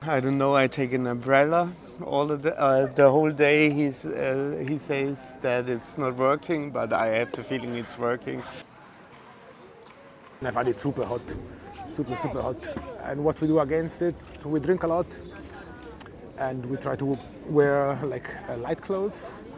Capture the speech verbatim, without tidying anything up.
I don't know. I take an umbrella all of the uh, the whole day. He's uh, he says that it's not working, but I have the feeling it's working. I find it super hot, super super hot. And what we do against it, we drink a lot, and we try to wear like uh, light clothes.